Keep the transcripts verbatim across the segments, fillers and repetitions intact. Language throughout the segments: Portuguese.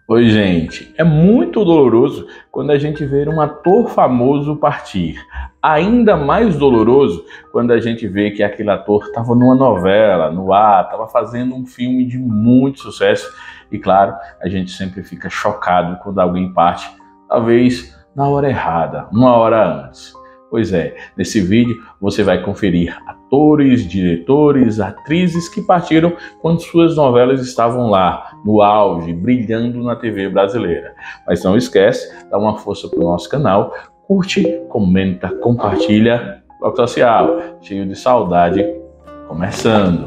Oi, gente. É muito doloroso quando a gente vê um ator famoso partir. Ainda mais doloroso quando a gente vê que aquele ator estava numa novela, no ar, estava fazendo um filme de muito sucesso. E claro, a gente sempre fica chocado quando alguém parte, talvez na hora errada, uma hora antes. Pois é, nesse vídeo você vai conferir atores, diretores, atrizes que partiram quando suas novelas estavam lá, no auge, brilhando na T V brasileira. Mas não esquece, dá uma força pro nosso canal, curte, comenta, compartilha. Bloco Social, cheio de saudade, começando.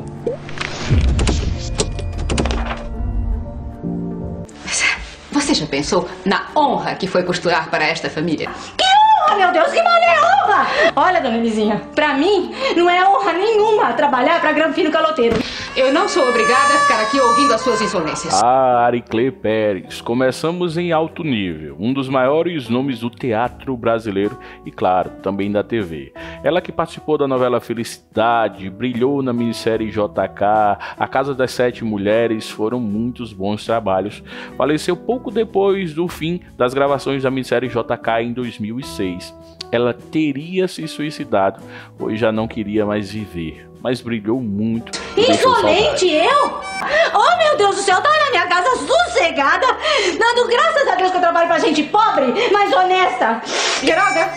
Você já pensou na honra que foi costurar para esta família? Oh, meu Deus, que mal é honra! Olha, dona Lizinha, pra mim não é honra nenhuma trabalhar pra Granfino Caloteiro. Eu não sou obrigada a ficar aqui ouvindo as suas insolências. Ah, Ariclê Pérez, começamos em alto nível, um dos maiores nomes do teatro brasileiro e, claro, também da T V. Ela que participou da novela Felicidade, brilhou na minissérie J K, A Casa das Sete Mulheres, foram muitos bons trabalhos. Faleceu pouco depois do fim das gravações da minissérie J K em dois mil e seis. Ela teria se suicidado, pois já não queria mais viver, mas brilhou muito. Insolente eu? Oh, meu Deus do céu, tá na minha casa sossegada, dando graças a Deus que eu trabalho pra gente pobre, mas honesta. Geralda!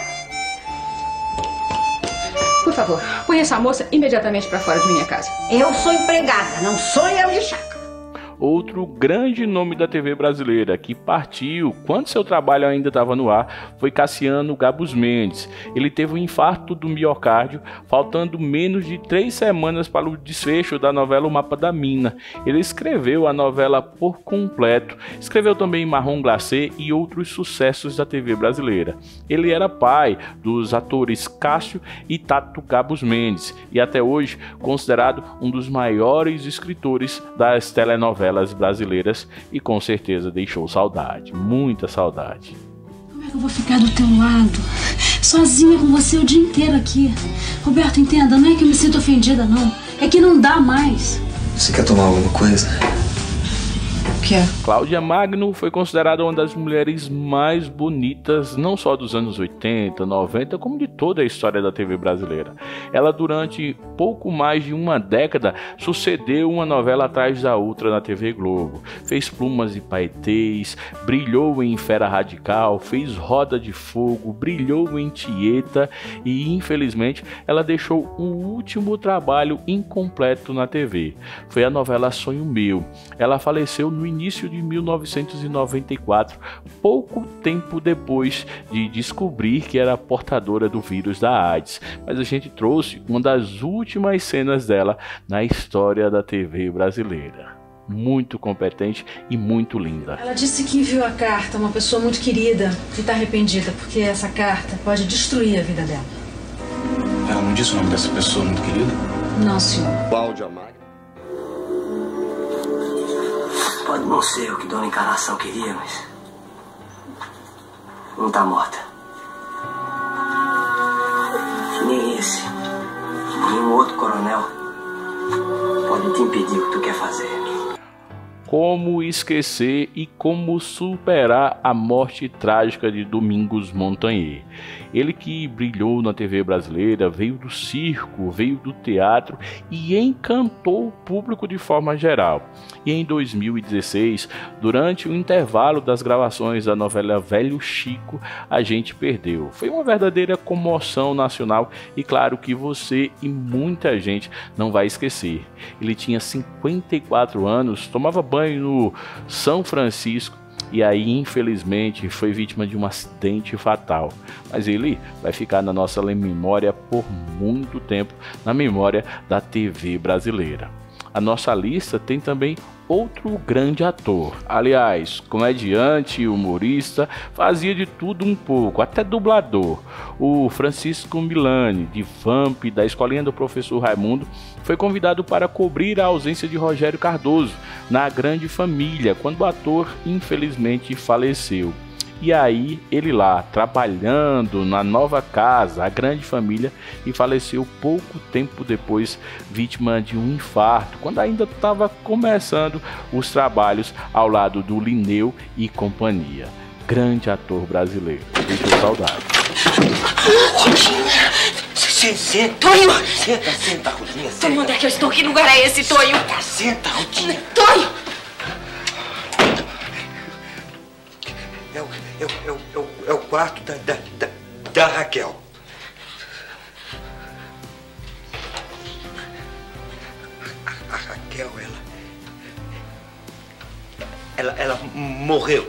Por favor, põe essa moça imediatamente pra fora de minha casa. Eu sou empregada, não sou eu de chácara. Outro grande nome da T V brasileira que partiu quando seu trabalho ainda estava no ar foi Cassiano Gabus Mendes. Ele teve um infarto do miocárdio, faltando menos de três semanas para o desfecho da novela O Mapa da Mina. Ele escreveu a novela por completo, escreveu também Marrom Glacê e outros sucessos da T V brasileira. Ele era pai dos atores Cássio e Tato Gabus Mendes e até hoje considerado um dos maiores escritores das telenovelas brasileiras e com certeza deixou saudade, muita saudade. Como é que eu vou ficar do teu lado, sozinha com você o dia inteiro aqui? Roberto, entenda, não é que eu me sinto ofendida não, é que não dá mais. Você quer tomar alguma coisa? O que é? Cláudia Magno foi considerada uma das mulheres mais bonitas, não só dos anos oitenta, noventa, como de toda a história da T V brasileira. Ela, durante pouco mais de uma década, sucedeu uma novela atrás da outra na T V Globo. Fez Plumas e Paetês, brilhou em Fera Radical, fez Roda de Fogo, brilhou em Tieta e, infelizmente, ela deixou um último trabalho incompleto na T V. Foi a novela Sonho Meu. Ela faleceu no início de mil novecentos e noventa e quatro, pouco tempo depois de descobrir que era portadora do vírus da AIDS. Mas a gente trouxe uma das últimas cenas dela na história da T V brasileira. Muito competente e muito linda. Ela disse que enviou a carta a uma pessoa muito querida e está arrependida porque essa carta pode destruir a vida dela. Ela não disse o nome dessa pessoa muito querida? Não, senhor. Cláudia Magno. Pode não ser o que Dona Encarnação queria, mas não tá morta. Nem esse, nenhum outro coronel pode te impedir o que tu quer fazer. Como esquecer e como superar a morte trágica de Domingos Montanher. Ele que brilhou na T V brasileira, veio do circo, veio do teatro e encantou o público de forma geral. E em dois mil e dezesseis, durante o intervalo das gravações da novela Velho Chico, a gente perdeu. Foi uma verdadeira comoção nacional e claro que você e muita gente não vai esquecer. Ele tinha cinquenta e quatro anos, tomava banho no São Francisco e aí infelizmente foi vítima de um acidente fatal, mas ele vai ficar na nossa memória por muito tempo, na memória da T V brasileira. A nossa lista tem também outro grande ator, aliás, comediante, humorista, fazia de tudo um pouco, até dublador. O Francisco Milani, de Vamp, da Escolinha do Professor Raimundo, foi convidado para cobrir a ausência de Rogério Cardoso na Grande Família, quando o ator infelizmente faleceu. E aí ele lá, trabalhando na nova casa, a grande família, e faleceu pouco tempo depois, vítima de um infarto, quando ainda estava começando os trabalhos ao lado do Linneu e companhia. Grande ator brasileiro, deixou saudade. Senta, Tonho! senta, senta, Rutinha, senta. Tonho, onde é que eu estou? Que lugar é esse, Tonho? Senta, Rutinha. Tonho! É o, é o, é o, é o, é o quarto da, da, da, da Raquel. A, a Raquel, ela, ela... Ela morreu.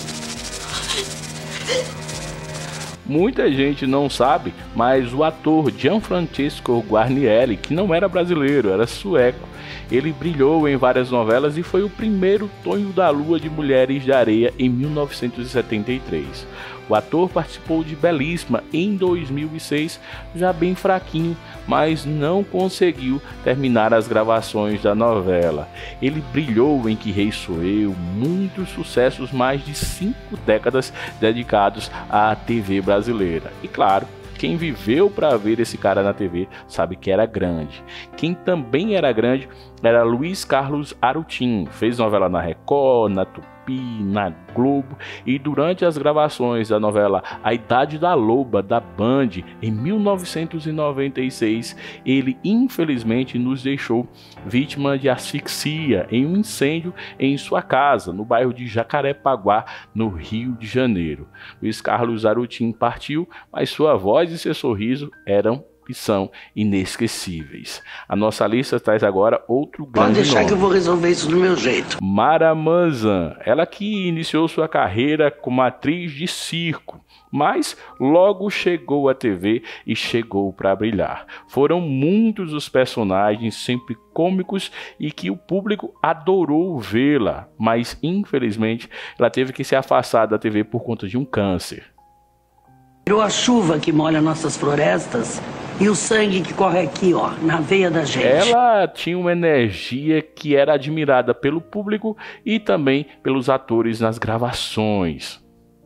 Muita gente não sabe, mas o ator Gianfrancesco Guarnieri, que não era brasileiro, era sueco, ele brilhou em várias novelas e foi o primeiro Tonho da Lua de Mulheres de Areia em mil novecentos e setenta e três. O ator participou de Belíssima em dois mil e seis, já bem fraquinho, mas não conseguiu terminar as gravações da novela. Ele brilhou em Que Rei Sou Eu, muitos sucessos, mais de cinco décadas dedicados à T V brasileira. E claro, quem viveu para ver esse cara na T V sabe que era grande. Quem também era grande era Luiz Carlos Arutin. Fez novela na Record, na Tupi, na Globo, e durante as gravações da novela A Idade da Loba, da Band, em mil novecentos e noventa e seis, ele infelizmente nos deixou vítima de asfixia em um incêndio em sua casa, no bairro de Jacarepaguá, no Rio de Janeiro. Luiz Carlos Arutin partiu, mas sua voz e seu sorriso eram e são inesquecíveis. A nossa lista traz agora outro grande nome. Pode deixar que eu vou resolver isso do meu jeito. Mara Manzan, ela que iniciou sua carreira como atriz de circo, mas logo chegou à T V e chegou para brilhar. Foram muitos os personagens, sempre cômicos, e que o público adorou vê-la, mas infelizmente ela teve que se afastar da T V por conta de um câncer. Virou a chuva que molha nossas florestas e o sangue que corre aqui, ó, na veia da gente. Ela tinha uma energia que era admirada pelo público e também pelos atores nas gravações.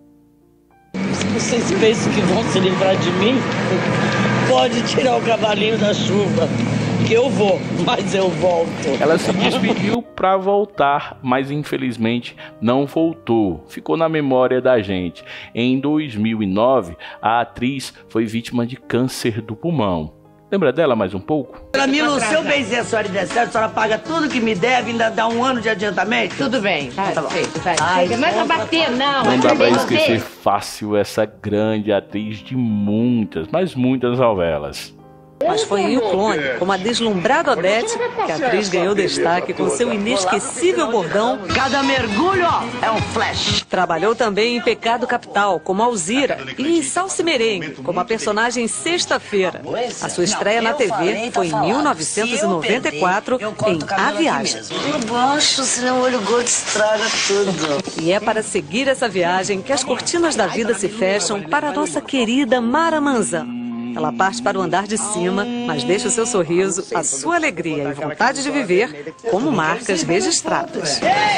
Se vocês pensam que vão se livrar de mim, pode tirar o cavalinho da chuva, que eu vou, mas eu volto. Ela se despediu para voltar, mas infelizmente não voltou. Ficou na memória da gente. Em dois mil e nove, a atriz foi vítima de câncer do pulmão. Lembra dela mais um pouco? Camilo, se eu benzer a senhora e der certo, a senhora paga tudo que me deve e ainda dá um ano de adiantamento? Tudo bem, tá, Tá bom. feito, vai. Ai, Chega, mas não bater, não. Não dá pra Você- esquecer fácil essa grande atriz de muitas, mas muitas novelas. Mas foi em O Clone, como a deslumbrada Odete, que a atriz ganhou destaque com seu inesquecível bordão. Cada mergulho, ó, é um flash. Trabalhou também em Pecado Capital, como Alzira, e em Salsa e Merengue, como a personagem Sexta-feira. A sua estreia na T V foi em mil novecentos e noventa e quatro, em A Viagem. Por baixo, senão o olho gordo estraga tudo. E é para seguir essa viagem que as cortinas da vida se fecham para a nossa querida Mara Manzan. Ela parte para o andar de cima, mas deixa o seu sorriso, a sua alegria e vontade de viver como marcas registradas.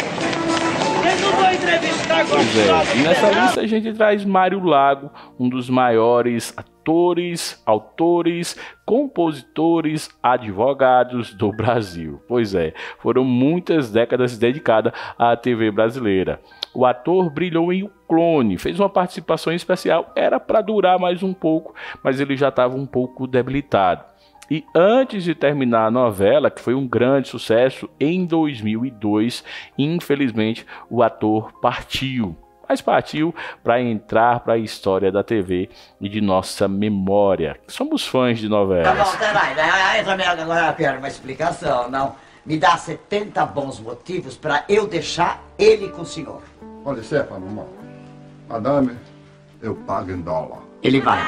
Eu não vou entrevistar agora. Pois é, e nessa lista a gente traz Mário Lago, um dos maiores atores, autores, compositores, advogados do Brasil. Pois é, foram muitas décadas dedicadas à T V brasileira. O ator brilhou em O Clone, fez uma participação especial, era para durar mais um pouco, mas ele já estava um pouco debilitado. E antes de terminar a novela, que foi um grande sucesso, em dois mil e dois, infelizmente, o ator partiu. Mas partiu para entrar para a história da T V e de nossa memória. Somos fãs de novelas. Tá bom, tá, vai, vai, entra minha, agora eu quero uma explicação, não. Me dá setenta bons motivos para eu deixar ele com o senhor. Olha, Stefano, uma... Madame, eu pago em dólar. Ele vai.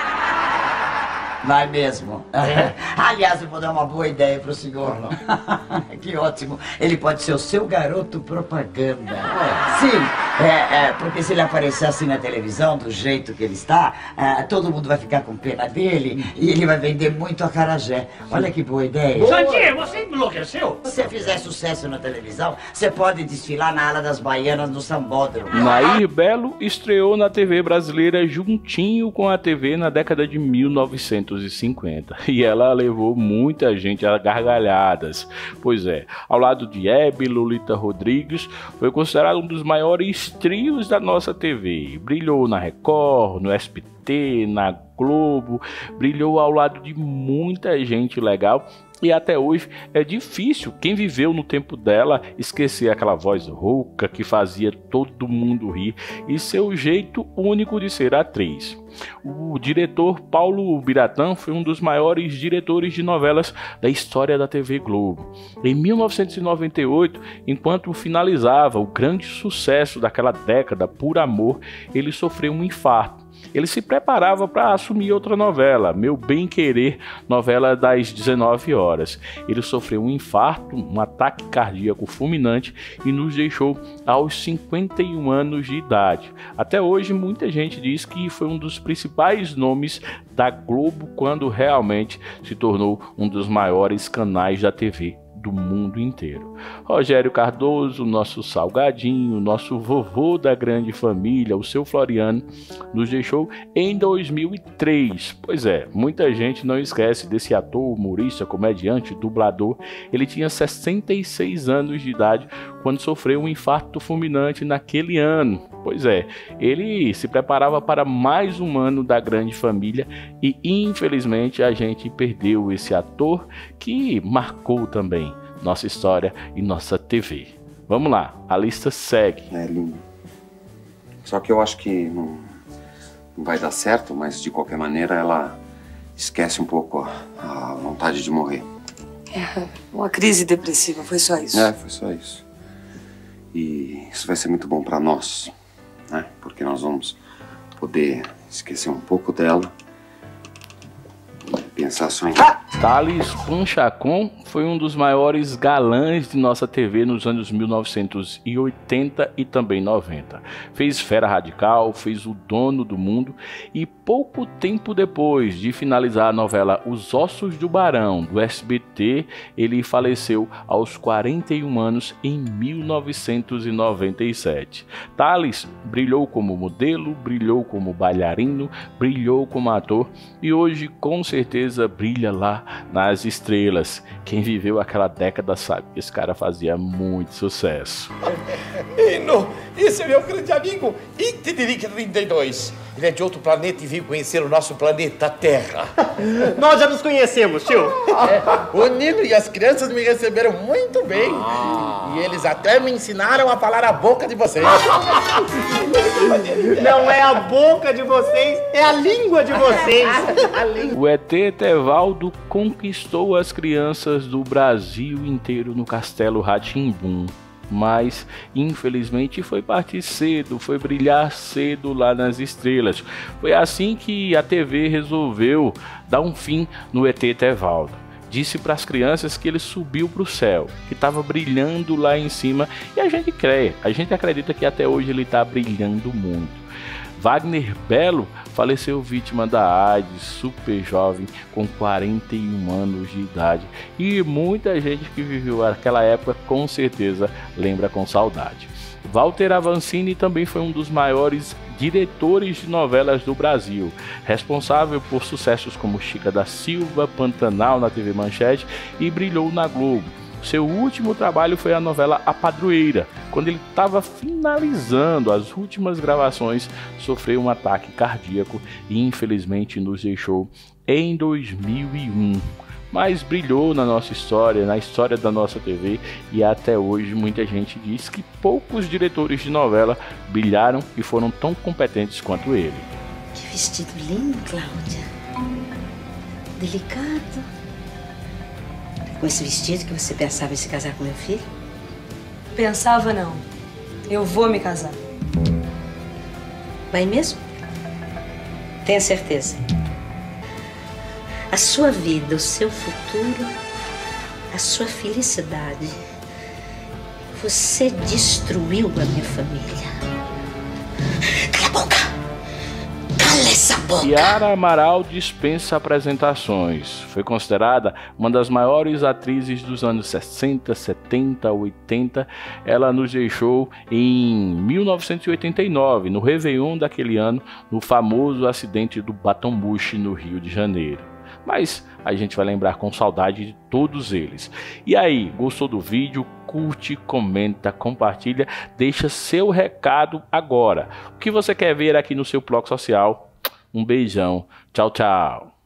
Vai mesmo. Aliás, eu vou dar uma boa ideia pro senhor. Que ótimo. Ele pode ser o seu garoto propaganda. Sim. É, é, porque se ele aparecer assim na televisão, do jeito que ele está, é, todo mundo vai ficar com pena dele e ele vai vender muito acarajé. Olha que boa ideia. Santinho, você enlouqueceu? Se você fizer sucesso na televisão, você pode desfilar na ala das baianas no Sambódromo. Nair Belo estreou na T V brasileira juntinho com a T V na década de mil novecentos e cinquenta. E ela levou muita gente a gargalhadas. Pois é, ao lado de Hebe, Lolita Rodrigues, foi considerado um dos maiores trios da nossa T V. Brilhou na Record, no S B T, na Globo, brilhou ao lado de muita gente legal. E até hoje é difícil quem viveu no tempo dela esquecer aquela voz rouca que fazia todo mundo rir e seu jeito único de ser atriz. O diretor Paulo Biratã foi um dos maiores diretores de novelas da história da T V Globo. Em mil novecentos e noventa e oito, enquanto finalizava o grande sucesso daquela década, Por Amor, ele sofreu um infarto. Ele se preparava para assumir outra novela, Meu Bem Querer, novela das dezenove horas. Ele sofreu um infarto, um ataque cardíaco fulminante e nos deixou aos cinquenta e um anos de idade. Até hoje, muita gente diz que foi um dos principais nomes da Globo quando realmente se tornou um dos maiores canais da T V do mundo inteiro. Rogério Cardoso, nosso salgadinho, nosso vovô da grande família, o seu Floriano, nos deixou em dois mil e três. Pois é, muita gente não esquece desse ator, humorista, comediante, dublador. Ele tinha sessenta e seis anos de idade quando sofreu um infarto fulminante naquele ano. Pois é, ele se preparava para mais um ano da grande família e infelizmente a gente perdeu esse ator que marcou também nossa história e nossa T V. Vamos lá, a lista segue. É lindo. Só que eu acho que não, não vai dar certo, mas de qualquer maneira ela esquece um pouco a, a vontade de morrer. É, uma crise depressiva, foi só isso. É, foi só isso. E isso vai ser muito bom pra nós, né? Porque nós vamos poder esquecer um pouco dela e pensar só em... Ah! Thales Panchacon foi um dos maiores galãs de nossa T V nos anos mil novecentos e oitenta e também noventa. Fez Fera Radical, fez O Dono do Mundo e pouco tempo depois de finalizar a novela Os Ossos do Barão, do S B T, ele faleceu aos quarenta e um anos em mil novecentos e noventa e sete. Thales brilhou como modelo, brilhou como bailarino, brilhou como ator e hoje com certeza brilha lá nas estrelas. Quem viveu aquela década sabe que esse cara fazia muito sucesso. Eno, esse é meu grande amigo Itidiric trinta e dois. Ele é de outro planeta e veio conhecer o nosso planeta Terra. Nós já nos conhecemos, tio. É, o Nino e as crianças me receberam muito bem. Ah. E eles até me ensinaram a falar a boca de vocês. Não é a boca de vocês, é a língua de vocês. O E T Tevaldo conquistou as crianças do Brasil inteiro no Castelo Rá-Tim-Bum. Mas, infelizmente, foi partir cedo, foi brilhar cedo lá nas estrelas. Foi assim que a T V resolveu dar um fim no E T Tevaldo. Disse para as crianças que ele subiu para o céu, que estava brilhando lá em cima. E a gente crê, a gente acredita que até hoje ele está brilhando muito. Wagner Belo faleceu vítima da AIDS, super jovem, com quarenta e um anos de idade. E muita gente que viveu aquela época com certeza lembra com saudade. Walter Avancini também foi um dos maiores diretores de novelas do Brasil, responsável por sucessos como Chica da Silva, Pantanal na T V Manchete e brilhou na Globo. Seu último trabalho foi a novela A Padroeira. Quando ele estava finalizando as últimas gravações, sofreu um ataque cardíaco e infelizmente nos deixou em dois mil e um. Mas brilhou na nossa história, na história da nossa T V, e até hoje muita gente diz que poucos diretores de novela brilharam e foram tão competentes quanto ele. Que vestido lindo, Cláudia. Delicado. Com esse vestido que você pensava em se casar com meu filho? Pensava não. Eu vou me casar. Vai mesmo? Tenha certeza. A sua vida, o seu futuro, a sua felicidade. Você destruiu a minha família. boca! Cala essa boca! Yara Amaral dispensa apresentações. Foi considerada uma das maiores atrizes dos anos sessenta, setenta, oitenta. Ela nos deixou em mil novecentos e oitenta e nove, no Réveillon daquele ano, no famoso acidente do Baton Rouge, no Rio de Janeiro. Mas a gente vai lembrar com saudade de todos eles. E aí, gostou do vídeo? Curte, comenta, compartilha, deixa seu recado agora. O que você quer ver aqui no seu blog social? Um beijão. Tchau, tchau.